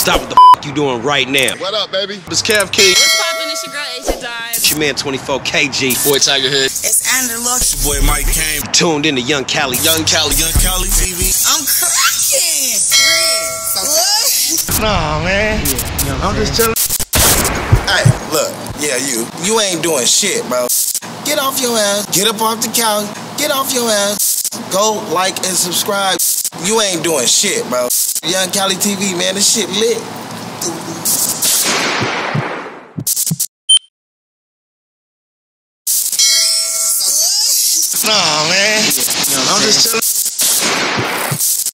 Stop what the f you doing right now. What up, baby? It's Kev King. What's poppin'? It's your girl Asia Dive. It's your man 24KG. Boy Tiga Hood. It's AnnaThaLocc. It's your boy Mike Cain. Tuned into Young Cali. Young Cali TV. I'm cracking. What? Nah, man. Yeah, I'm just telling. Hey, look, yeah, you ain't doing shit, bro. Get off your ass. Get up off the couch. Get off your ass. Go like and subscribe. You ain't doing shit, bro. Young Cali TV, man, this shit lit. Nah, man. I'm just telling.